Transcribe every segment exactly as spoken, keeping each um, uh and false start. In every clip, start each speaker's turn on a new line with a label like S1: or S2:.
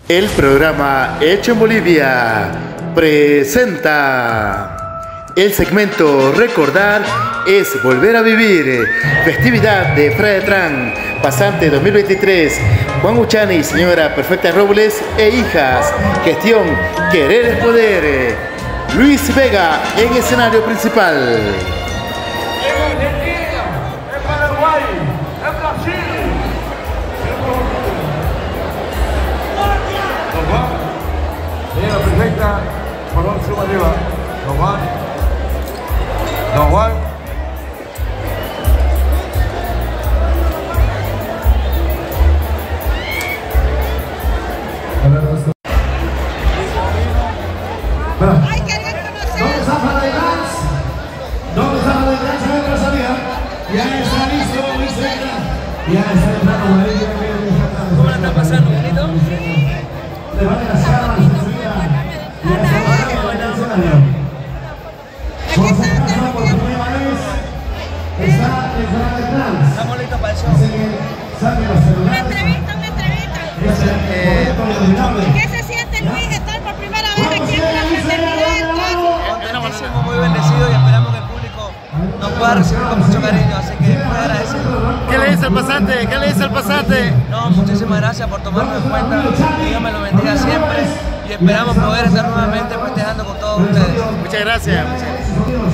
S1: El programa Hecho en Bolivia presenta el segmento Recordar es Volver a Vivir, festividad de Fredetran, pasante dos mil veintitrés, Juan Uchani, señora Perfecta Robles e hijas, gestión Querer es Poder, Luis Vega en escenario principal.
S2: Señora Perfecta, por favor, suba arriba. Don Juan. Don Juan.
S3: Hay que reconocer.
S4: ¿Dónde está Fredetran? ¿Dónde está Fredetran? Se ve la salida. Ya está listo, Luis Vega. Ya está entrando María.
S5: ¿Cómo la está pasando, bonito?
S4: Levante las cámaras enseguida. Ya está entrando en el escenario. Por si acaso, por primera vez, está el Fredetran.
S5: Estamos listos para el show.
S4: Así que saquen los
S3: Una
S4: celulares.
S3: entrevista, una entrevista.
S4: Es el momento inolvidable.
S3: ¿Qué se siente, Luis, estar por primera vez aquí en una fraternidad?
S5: Contentísimo, muy bendecido y esperamos que el público nos pueda recibir con mucho cariño, así que muy agradecido.
S1: ¿Qué le dice al pasante? ¿Qué le dice al pasante?
S5: No, muchísimas gracias por tomarnos en cuenta, que Dios me lo bendiga siempre y esperamos poder estar nuevamente festejando con todos ustedes.
S1: Muchas gracias. Muchas gracias.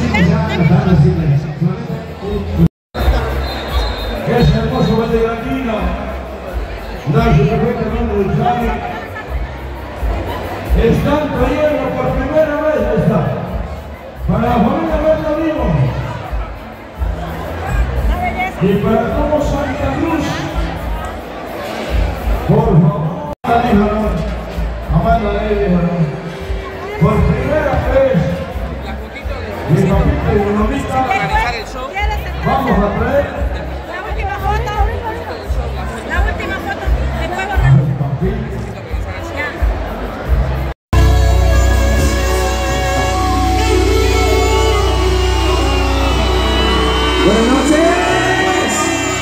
S2: Es hermoso Valdegrandino. Nace perfectamente del Chami. Están trayendo por primera vez esta. Para la familia Berta Vivo. Y para todo Santa Cruz. Por favor. Amanda Levy, por primera vez. Mi papito y mi mamita. Vamos a traer.
S3: La última foto. La última foto. De nuevo. Ya.
S4: Buenas noches.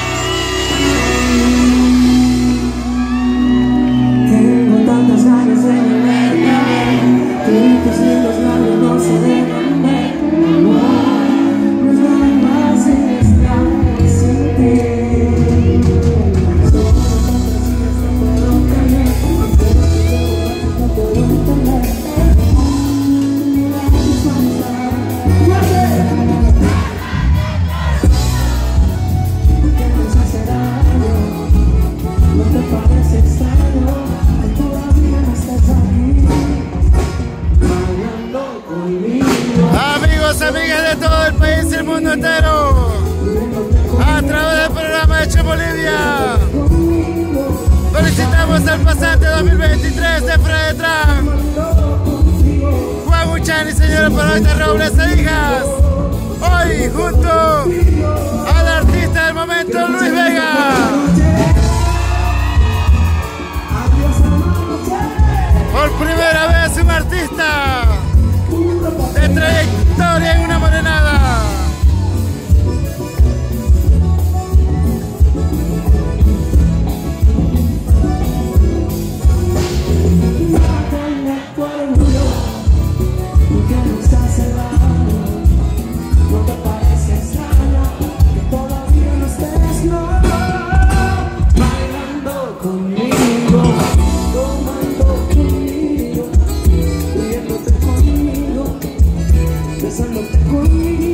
S6: Tengo tantas ganas de verte, que tus lindos labios no se dejan ver. No, no es nada más en estar sin ti. Solo tantas días no puedo creer, no puedo entender. ¿No te parece extraño que todavía no estás aquí, bailando conmigo?
S1: Amigos, amigas de todo el país y el mundo entero, a través del programa Hecho en Bolivia, felicitamos al pasante dos mil veintitrés de Fredetran, Juan Uchani, señora Perfecta Robles e hijas, hoy junto al artista del momento, Luis Vega. Por primera vez un artista de trayectoria en una morenada.
S6: ¿No te parece extraño que todavía no estés no, bailando conmigo, tomando conmigo, riéndote conmigo, besándote conmigo?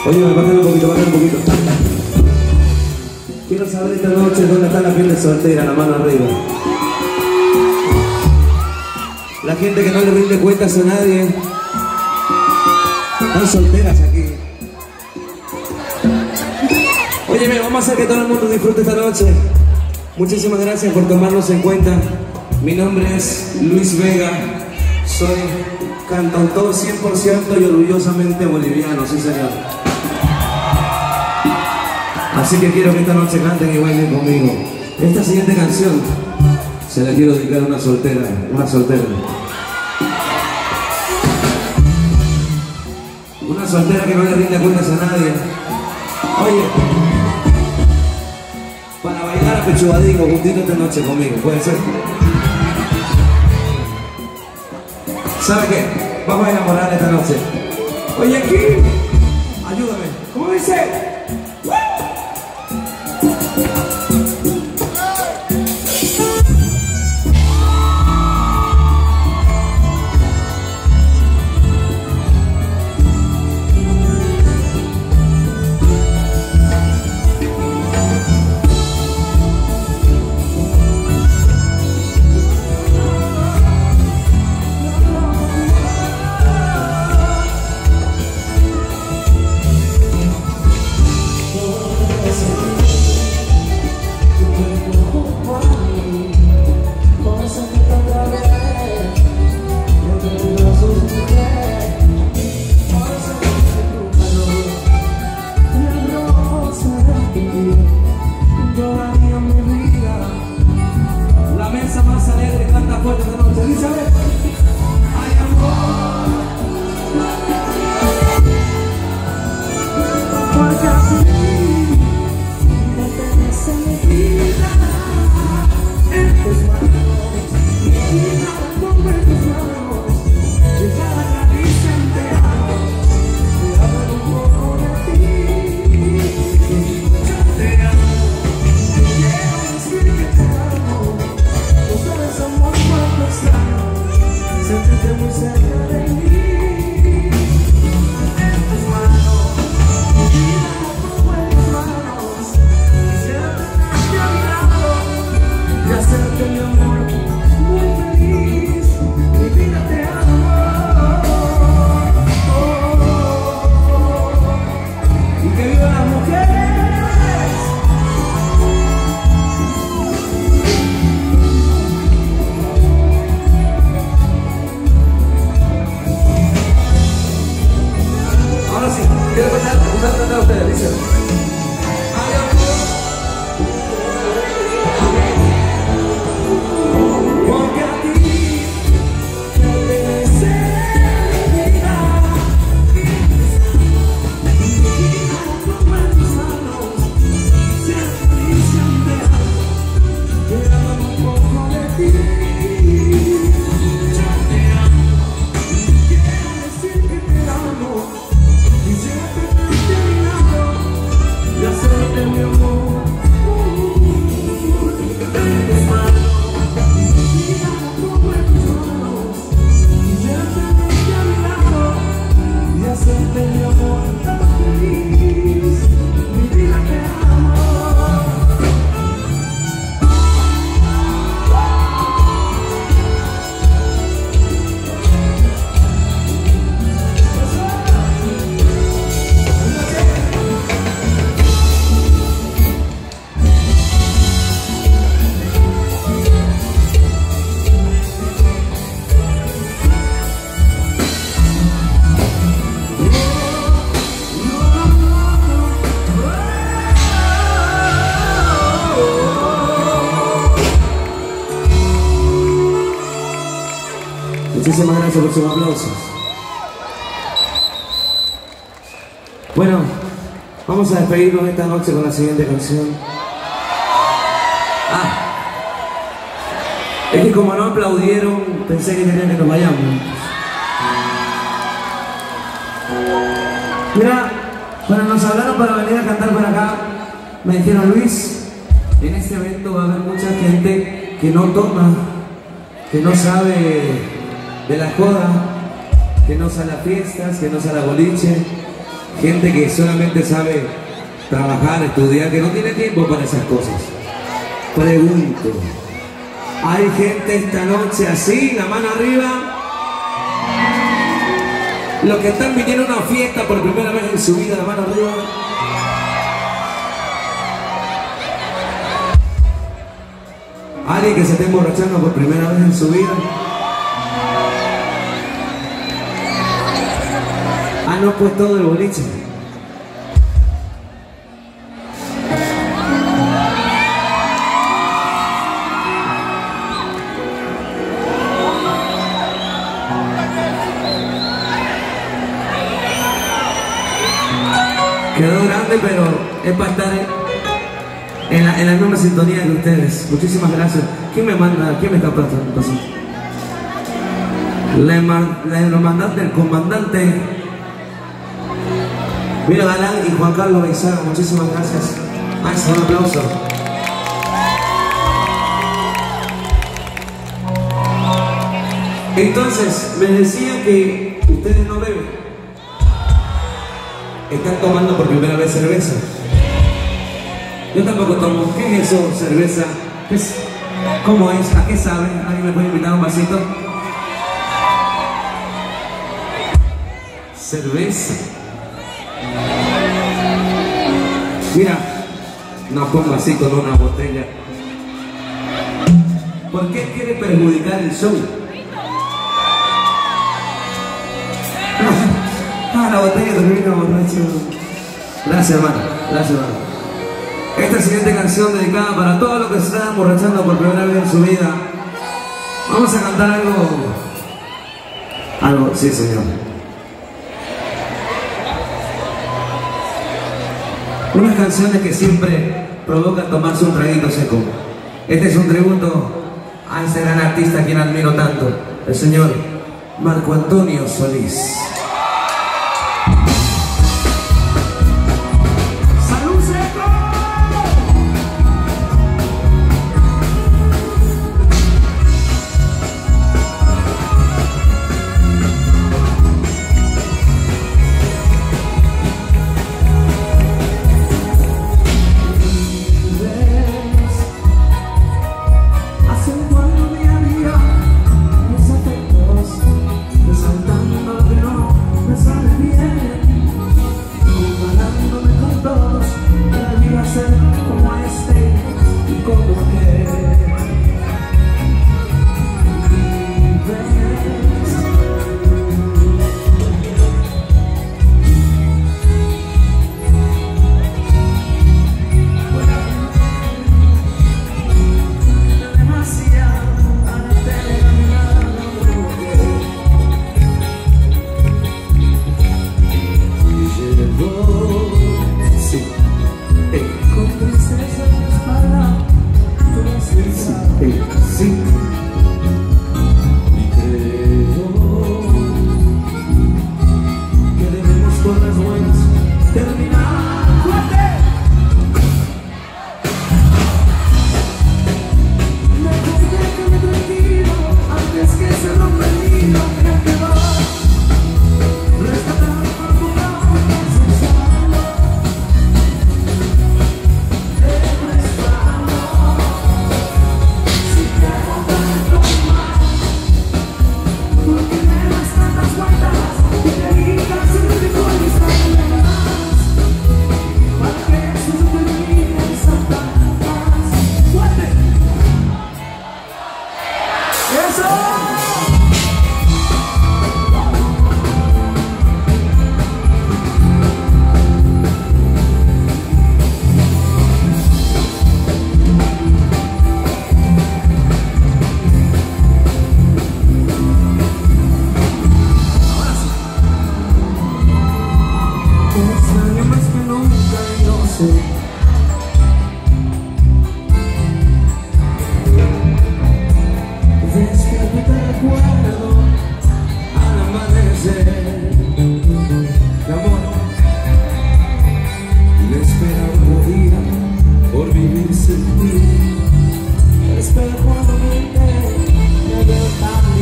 S7: Oye, bájale un poquito, bájale un poquito. Quiero saber esta noche dónde está la gente soltera, la mano arriba. La gente que no le rinde cuentas a nadie. Están solteras aquí. Oye, vamos a hacer que todo el mundo disfrute esta noche. Muchísimas gracias por tomarnos en cuenta. Mi nombre es Luis Vega. Soy cantautor cien por ciento y orgullosamente boliviano, sí señor. Así que quiero que esta noche canten y bailen conmigo. Esta siguiente canción se la quiero dedicar a una soltera, una soltera. Una soltera que no le rinde cuentas a nadie. Oye, para bailar a Pechubadingo juntito esta noche conmigo, ¿puede ser? ¿Sabe qué? Vamos a enamorar esta noche. Oye, aquí, ayúdame. ¿Cómo dice? Muchísimas gracias por sus aplausos. Bueno, vamos a despedirnos esta noche con la siguiente canción. Ah, es que como no aplaudieron, pensé que querían que nos vayamos. Mira, cuando nos hablaron para venir a cantar por acá, me dijeron: Luis, en este evento va a haber mucha gente que no toma, que no sabe de la joda, que no sale a fiestas, que no sale a boliche, gente que solamente sabe trabajar, estudiar, que no tiene tiempo para esas cosas. Pregunto, ¿hay gente esta noche así, la mano arriba? Los que están viniendo a una fiesta por primera vez en su vida, la mano arriba. ¿Alguien que se esté emborrachando por primera vez en su vida? Ah, no, pues todo el boliche. Quedó grande, pero es para estar en la, en la misma sintonía que ustedes. Muchísimas gracias. ¿Quién me manda? ¿Quién me está pasando? La hermandad del comandante. Mira, Galán y Juan Carlos Beizaga, muchísimas gracias. Maestro, un aplauso. Entonces, me decían que ustedes no beben. Están tomando por primera vez cerveza. Yo tampoco tomo. ¿Qué es eso, cerveza? ¿Qué es? ¿Cómo es? ¿A qué sabe? ¿Alguien me puede invitar un vasito? Cerveza. Mira, no con vasito, no una botella. ¿Por qué quiere perjudicar el show? Ah, la botella de vino borracho. Gracias, hermano. Gracias, hermano. Esta siguiente canción dedicada para todos los que se están emborrachando por primera vez en su vida. Vamos a cantar algo. Algo, sí, señor. Unas canciones que siempre provocan tomarse un traguito seco. Este es un tributo a ese gran artista a quien admiro tanto, el señor Marco Antonio Solís.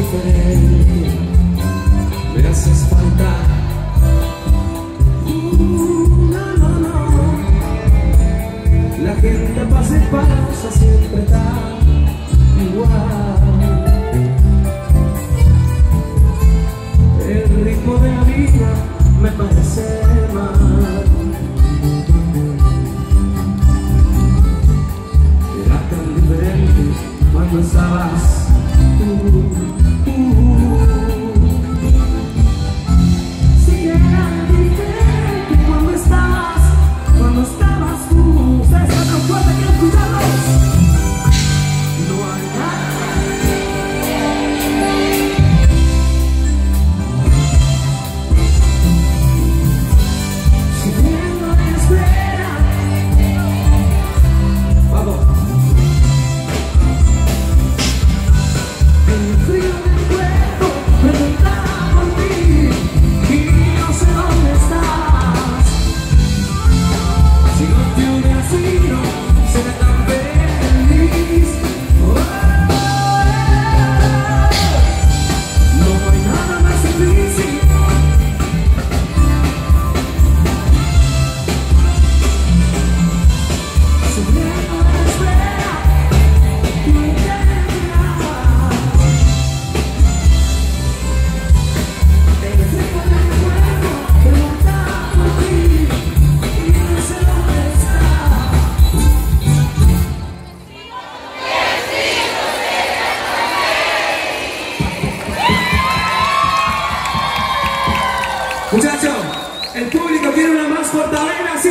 S6: Me haces falta.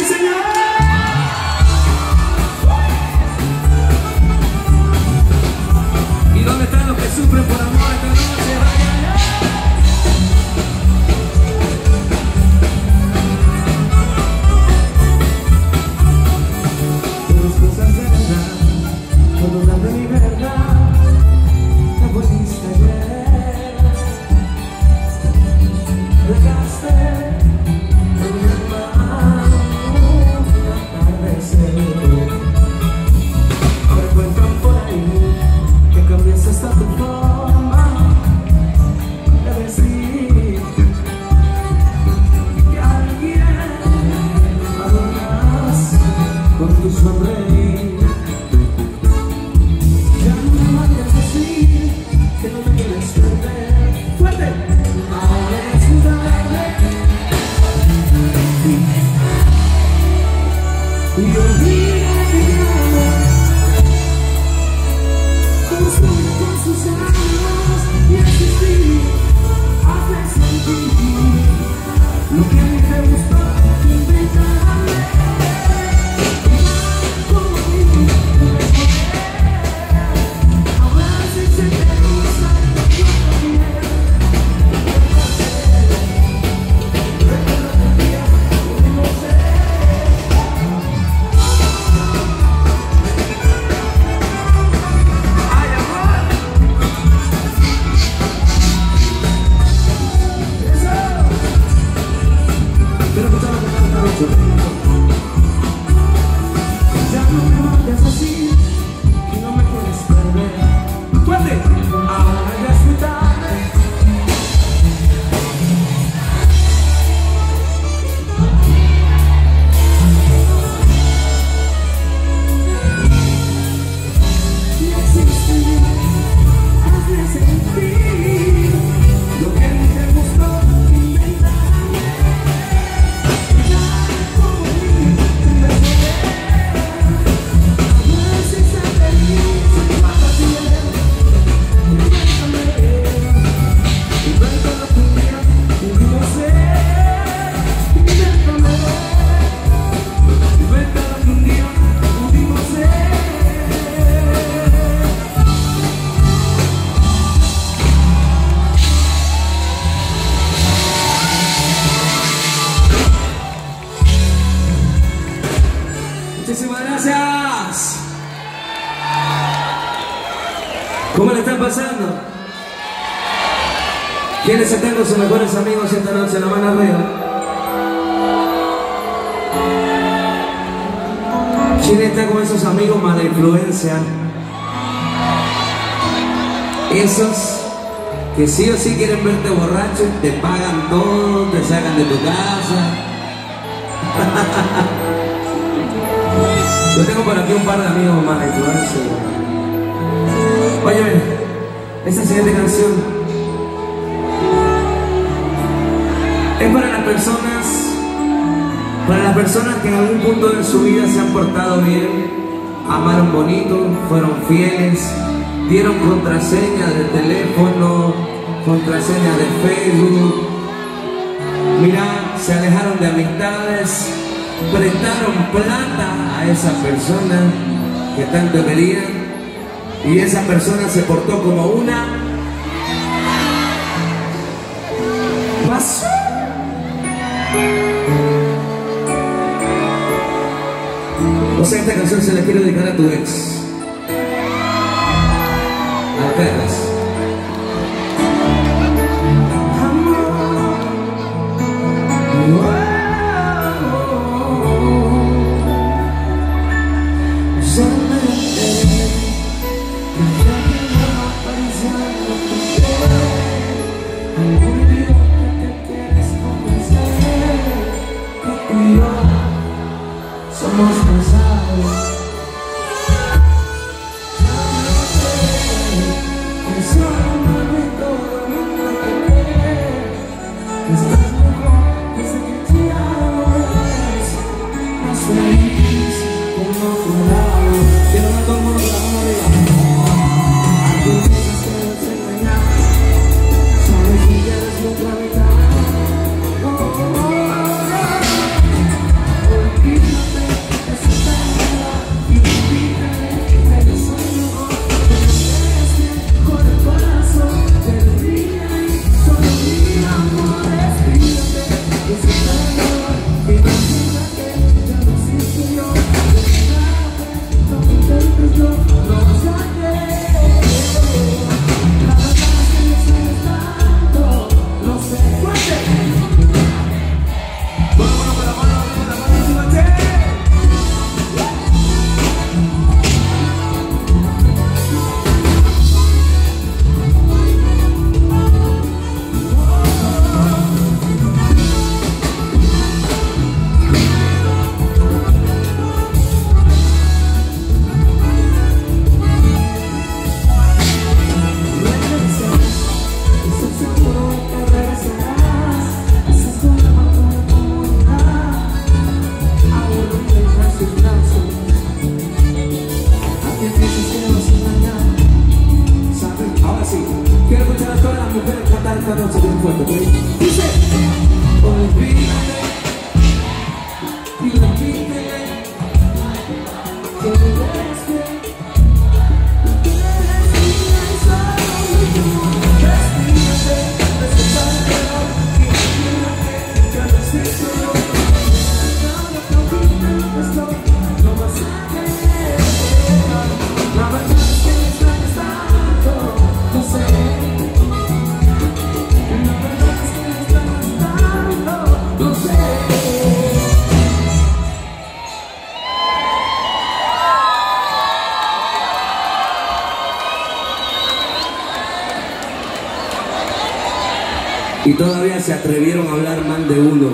S7: señor. ¿Y dónde están los que sufren por amor esta noche? Vaya. Tus cosas de verdad, todo la de mi verdad, no pudiste ayer. Dejaste en mi mano un atardecer. Me cuentan por ahí que cambiaste hasta tu forma de decir que alguien adoras con tu sonreír. Ya no me vayas a decir que no me quieres perder. ¡Fuerte! Ahora es tarde. Y olvida que llamo construye con sus años y existir hace sentir lo que a mí me gustó inventarme. Como mí, ahora sí se te gusta yo también. Recuerda el día que no sé. Ay, amor. Eso. Quiero escuchar lo que canta Rocho. Ya no me mandes así y no me quieres perder. ¡Fuerte! Ahora ya es muy tarde. Y existe, hazme sentir lo que a mí te gustó inventarme. Ya como mí, en vez de ver, a veces se feliz y pasa bien. Invéntame, invéntalo tu día y no sé. Invéntame, invéntalo tu día y no sé. Muchísimas gracias. ¿Cómo le están pasando? ¿Quiénes están con sus mejores amigos esta noche? La mano arriba. ¿Quién está con esos amigos mala influencia? Esos que sí o sí quieren verte borracho, te pagan todo, te sacan de tu casa. Yo tengo por aquí un par de amigos mala influencia. Óyeme, esta siguiente canción es para las personas, para las personas que en algún punto de su vida se han portado bien, amaron bonito, fueron fieles, dieron contraseña de teléfono, contraseña de Facebook. Mira, se alejaron de amistades, prestaron plata a esa persona que tanto querían y esa persona se portó como una basura. O sea, esta canción se la quiero dedicar a tu ex, a Perras. Somos casados. Que solamente todo el mundo te quiere. Que estás mejor desde que te amas. Más feliz con otro lado. Quiero ver todo el mundo con la mano arriba. A ti dices que debes engañar. Sabes que quieres mi otra mitad. Oh, oh, oh, oh. esta noche bien fuerte, ¿ok? Dice, olvídate y repítele que me ves bien, que eres mía y solo tú. Despídete de ese salero y imagínate que no existo yo. No te olvides estoy, no vas a querer. La verdad es que me extrañas tanto, no sé. Y todavía se atrevieron a hablar mal de uno.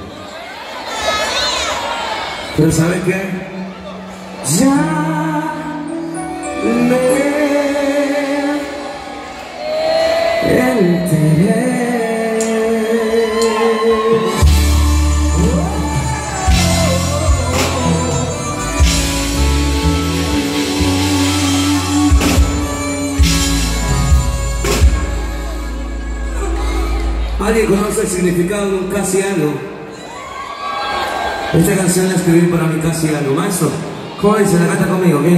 S7: Pero ¿saben qué? Ya me enteré. ¿Alguien conoce el significado de un casi algo? Esta canción la escribí para mi casi algo. Maestro, ¿cómo dice? La canta conmigo, ¿qué?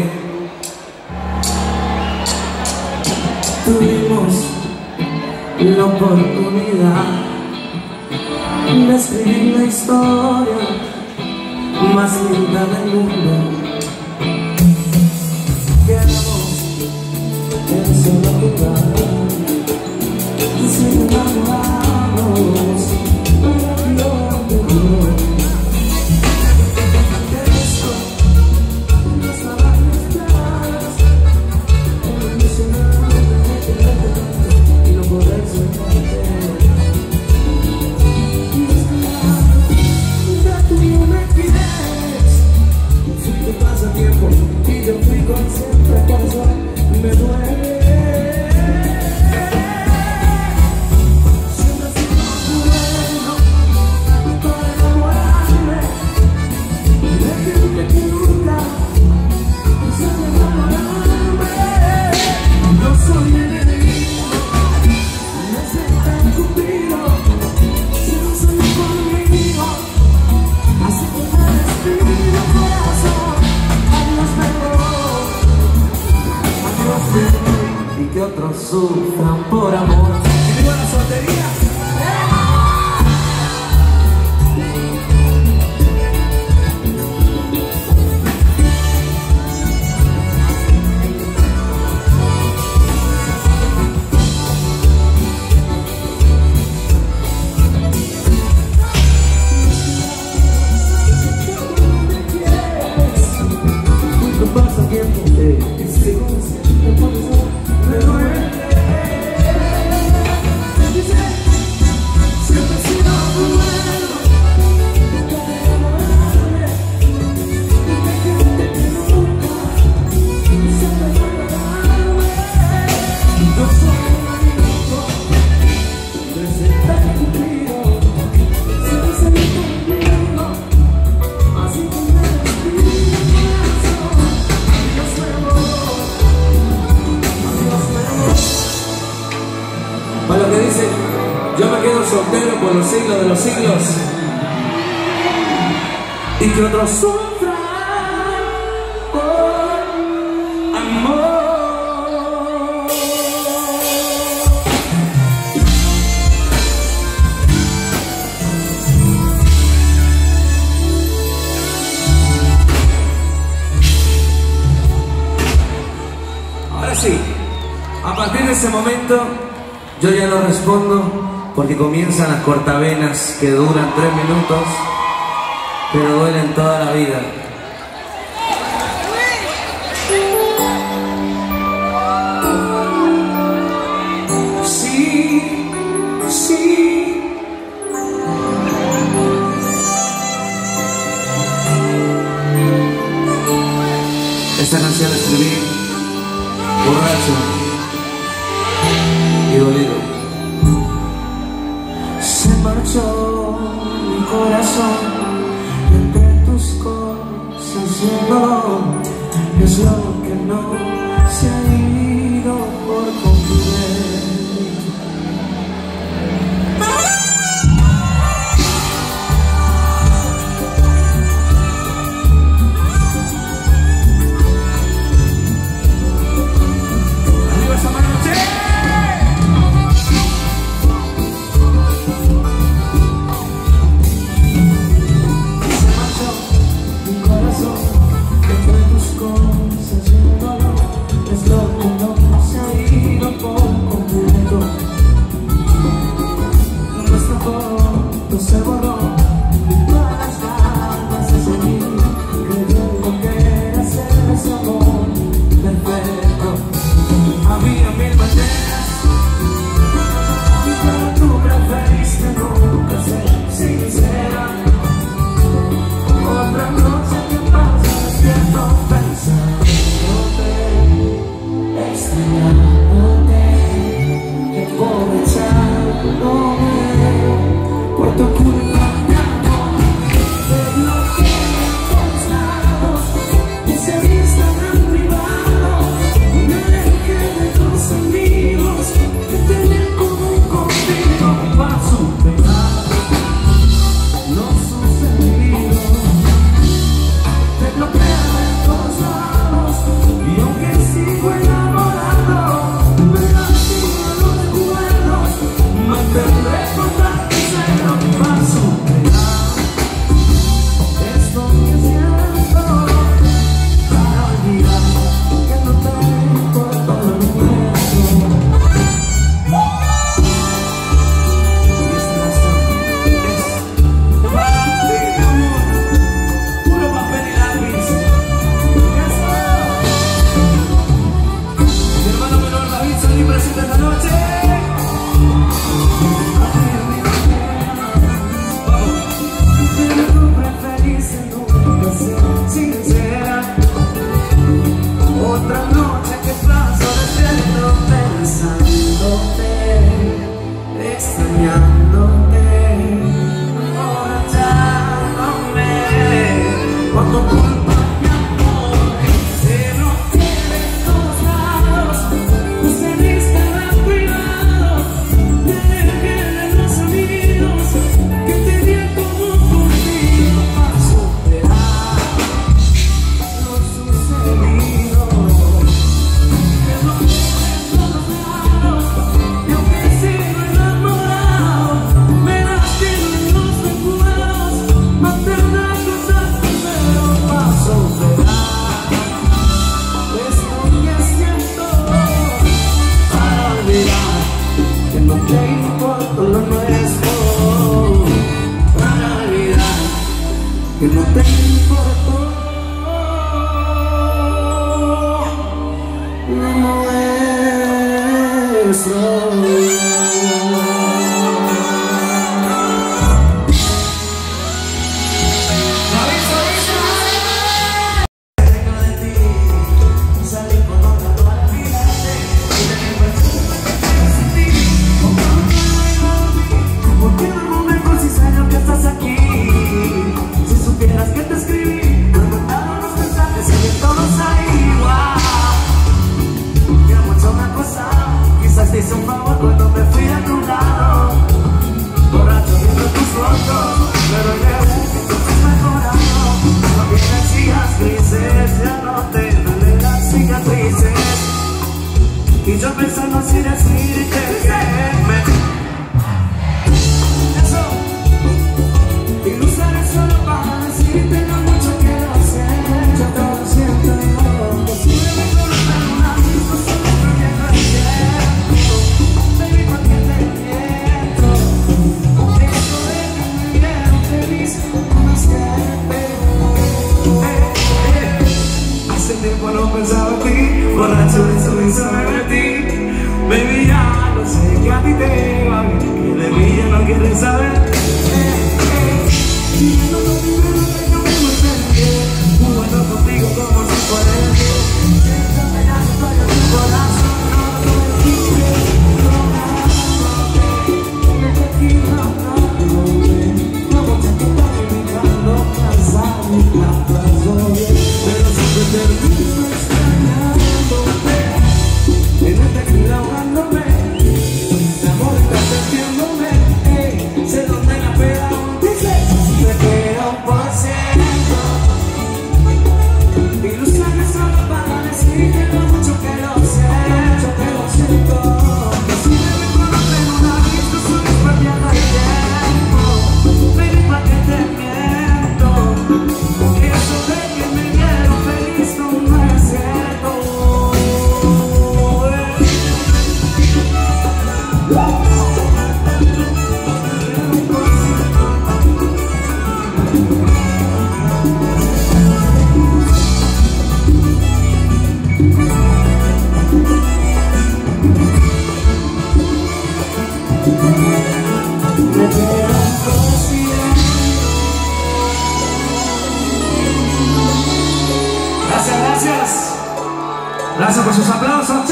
S7: Tuvimos la oportunidad de escribir la historia más linda del mundo. Quedamos en solo lugar y sin enamorarnos para Dios de Dios. De esto no estaban mis planes, el misionero de quererte y no poder soltarte. Y es que ya tú no me quieres, si te pasa tiempo y yo fui consciente que eso me duele. Y que otros sufran por amor. ¡Y viva la soltería! Pasa tiempo, eh, y sigo siempre por eso me duele. Dice, siempre he sido bueno, para enamorarme y de gente que nunca sabe valorarme. No soy un amigo, desde tan cumplido, sin salir conmigo, así que me despido. Para lo que dice, yo me quedo soltero por los siglos de los siglos y que otros sufran por amor. Ahora sí, a partir de ese momento yo ya no respondo porque comienzan las cortavenas que duran tres minutos, pero duelen toda la vida. Sí, sí. Esta canción la escribí borracho y dolido. Se marchó mi corazón entre tus cosas y el dolor. Es lo que no se ha ido por completo.
S6: por tu culpa, mi amor, se nos quiere en todos lados. Tus Instagram privados, dejen de los amigos que te dieron como contigo para superar lo sucedido. Que no quiere en todos lados, y aunque sigo enamorado, me lastiman los recuerdos, mantener contacto pero para superar estoy haciendo para olvidar que no te importa lo nuestro, para olvidar que no te importa lo nuestro. Te hice un favor cuando me fui a tu lado, borracho viendo tus fotos, pero ya ves que tú estás mejorando. No tienes cicatrices, ya no te duelen las cicatrices, y yo pensando así decirte que me... Eso, y lo usaré solo para decirte lo mucho que lo siento, yo te lo siento. Posible me colocar una disco solo perdiendo el tiempo. Hace tiempo no pensaba en ti, borracho de sonrisa me metí. Baby, ya no sé que a ti te va bien, que de mí ya no quieres saber. Viviendo lo primero que yo me entendí, jugando contigo como si fuera el día. Siéntame ya que estoy en tu corazón, no lo quieres, no me tequila, no me como te toca invitando casar mi plata sobre, pero siempre termino extrañándote, en el tequila ahogándome, de amor estás sintiéndome, hey, sé dónde la pega, dice, te queda un por ciento, y lo usaré solo para decirte lo mucho que lo siento, que lo siento. Gracias, gracias. Gracias por sus aplausos. ¡Sí!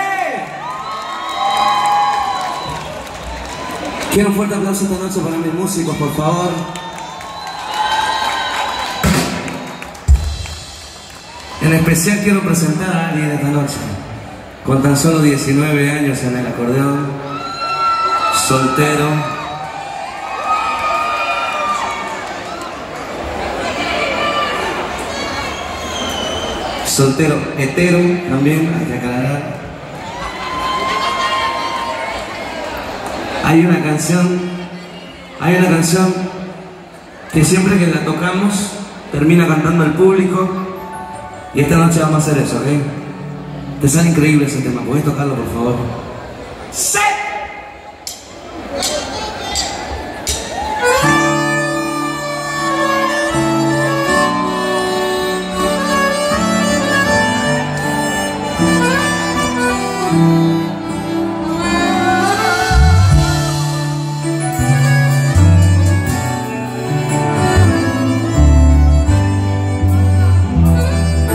S6: Quiero un fuerte aplauso esta noche para mis músicos, por favor. En especial quiero presentar a alguien esta noche, con tan solo diecinueve años en el acordeón, soltero. Soltero, hetero también, hay que aclarar. Hay una canción, hay una canción que siempre que la tocamos termina cantando el público, y esta noche vamos a hacer eso, ¿ok? Te sale increíble ese tema, ¿podés tocarlo por favor? ¡Sí!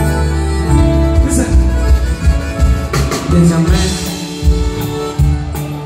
S6: Te llamé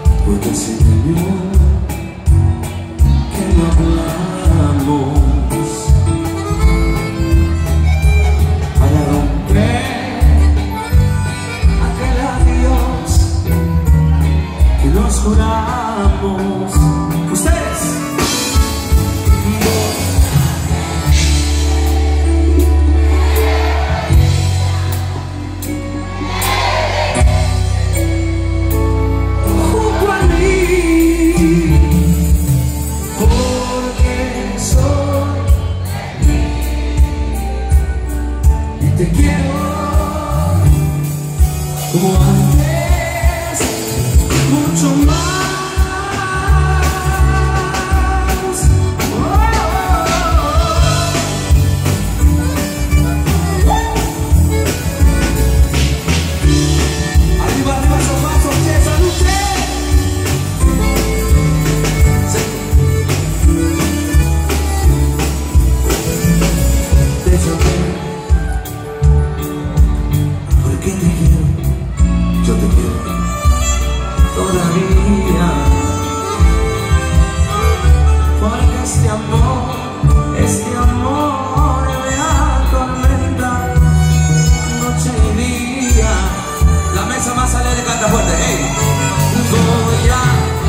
S7: como antes, mucho más. Arriba, arriba, son más, son tres, salud, porque te quiero, yo te quiero todavía, porque este amor, este amor me atormenta noche y día. La mesa más alegre canta fuerte, hey. Voy a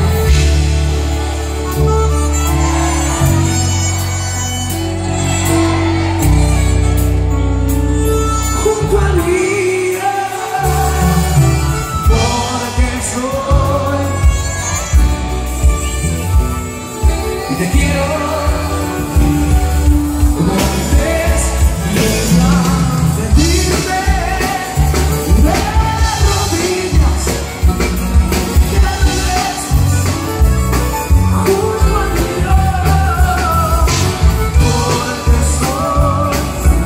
S7: junto a mí, porque soy y te quiero como antes, y ella pedirme de rodillas que andes junto a mí, porque soy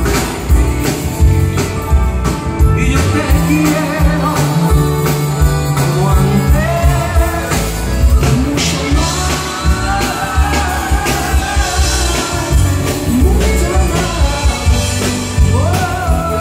S7: y yo te quiero como antes, mucho más, mucho más. Oh.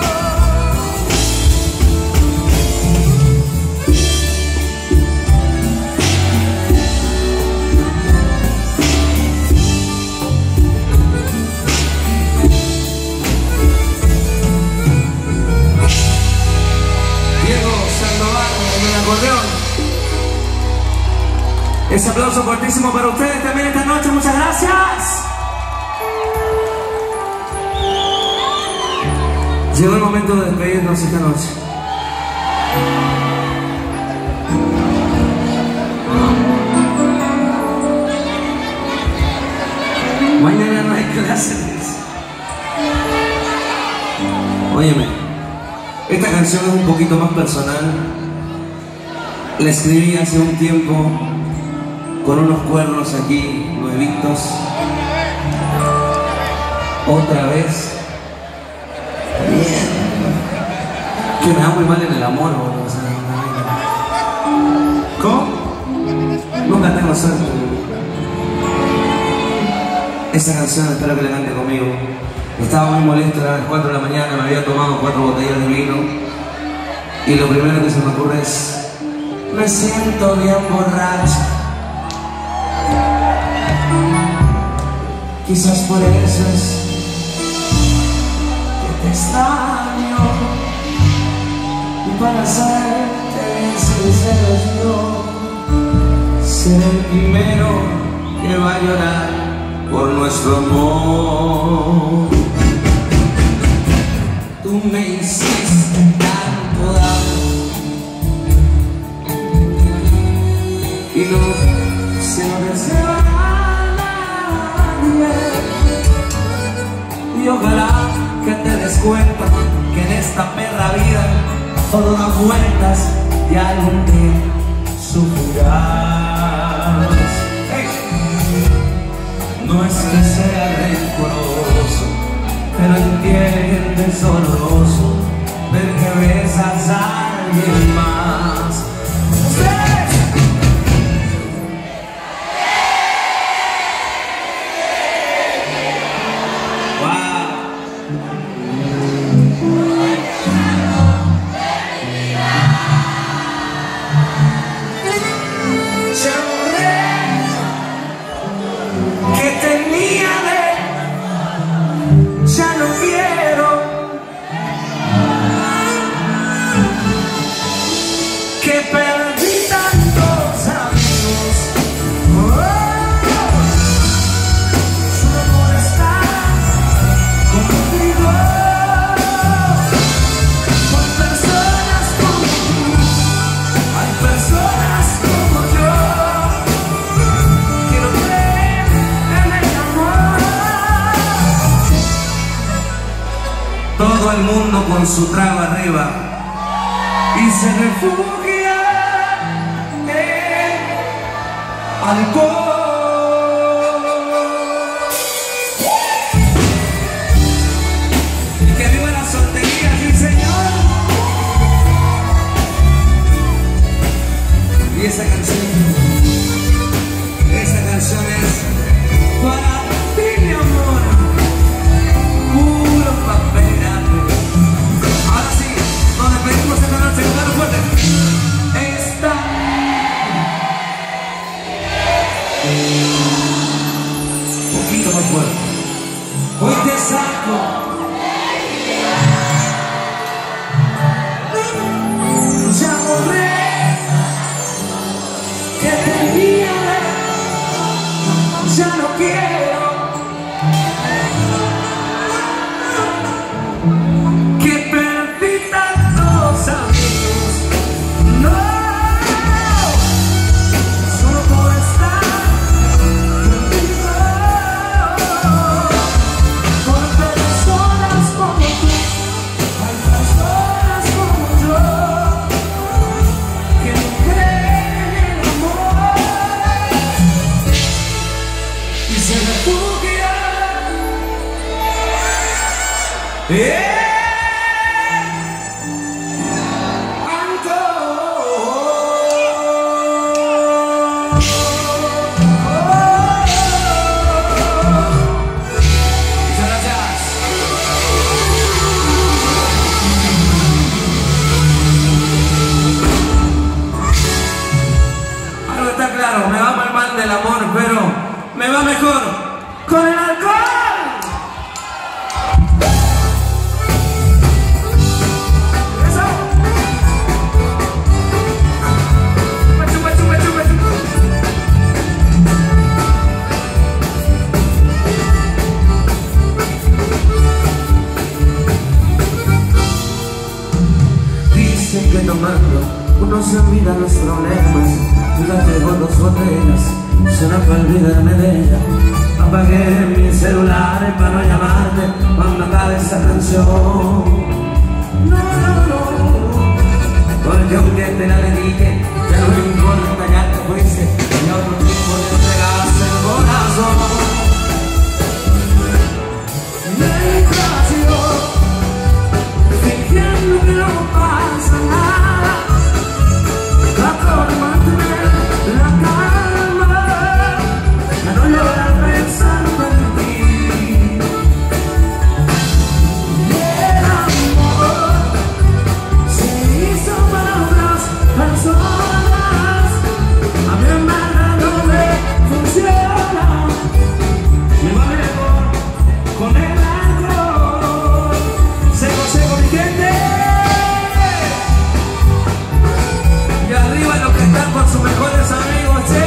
S7: Diego Sandoval en el acordeón. Ese aplauso fuertísimo para ustedes también esta noche, muchas gracias. Llegó el momento de despedirnos esta noche. Mañana no hay clases. Óyeme, esta canción es un poquito más personal. La escribí hace un tiempo con unos cuernos aquí nuevitos. Otra vez. Bien. Que me da muy mal en el amor, boludo. O sea, ¿cómo? Nunca tengo suerte. Esa canción espero que la cante conmigo. Estaba muy molesto, eran las cuatro de la mañana, me había tomado cuatro botellas de vino y lo primero que se me ocurre es: me siento bien borracho. Quizás por eso es que te extraño, y para serte bien sincero yo seré el primero que va a llorar por nuestro amor. Tú me hiciste tanto daño y no se lo deseo a nadie. Y ojalá que te des cuenta que en esta perra vida todo da vueltas y algún día sufrirás. Hey. No es que sea rencoroso, pero entiendes doloroso ver que besas a alguien más. ¡Ustedes! Todo el mundo con su trago arriba y se refugia en alcohol. Y que viva la soltería, sí señor. Y esa canción, esa canción es para ti, mi amor, puro papel. Ahora sí, nos despedimos esta noche con mano fuerte. Esta un poquito más fuerte. Hoy te saco ya borré que tenía, ya no quiero que perdí tantos amigos, no, solo por estar contigo, con personas como tú, hay personas como yo, que no creen en el amor y se refugian en me va mal mal del amor, pero me va mejor con el alcohol. Eso. Pachu, pachu, pachu, pachu. Dicen que tomando uno se olvida los problemas. Ya llevo dos botellas, solo para olvidarme de ella. Apagué mi celular para no llamarte cuando acabe esta canción. No, no, no, porque aunque te la dedique, ya no me importa, ya te fuiste. Y a otro tipo le entregaste el corazón. Mientras yo, fingiendo que no pasa nada, trato de mantener la calma, a no llorar pensando en ti. Y el amor se hizo para otras personas, a mi hermana no me funciona, me va mejor con el alcohol. Seco, seco, mi gente. Y arriba los que están con sus mejores amigos, che.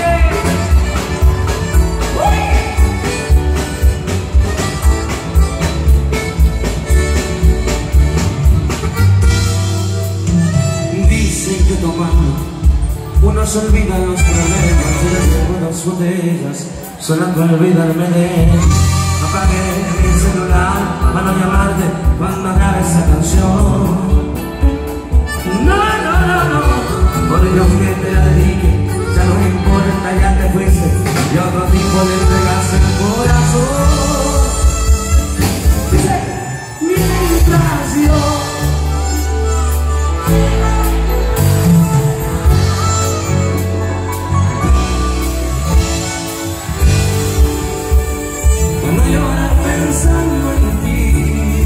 S7: Dicen que tomando uno se olvida los problemas, y las buenas botellas solo para olvidarme de él. Apagué mi celular para no llamarte cuando acabe esa canción. No, no, no, no, porque yo que te la dedique, ya no me importa, ya te fuiste, y a otro tipo le entregaste el corazón. Dice, mientras yo para no llorar pensando en ti.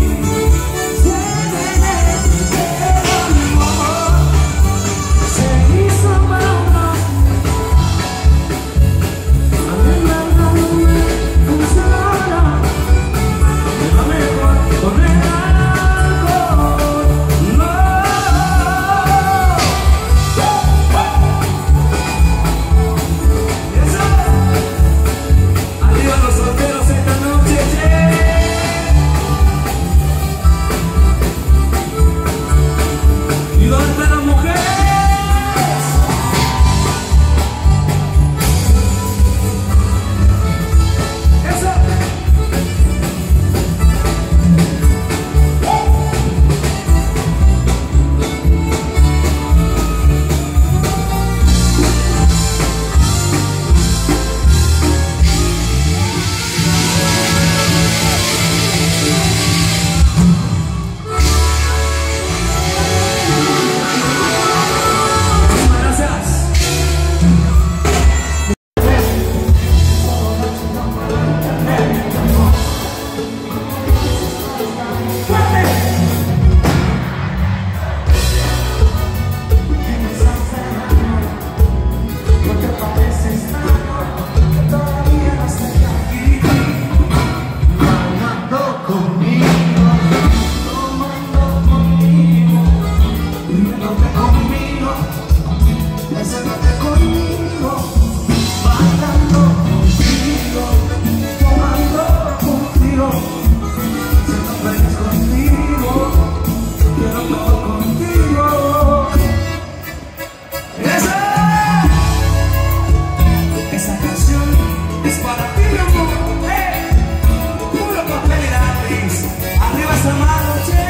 S6: Arriba esa mano, che.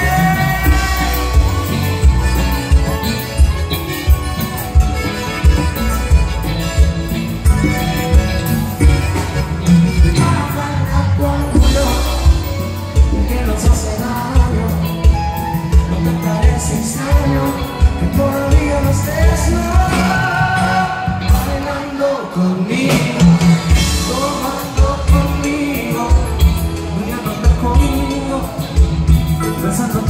S6: Que nos hace daño, no te parece extraño que todavía no estés no, bailando conmigo, tomando conmigo, bailando conmigo, pensando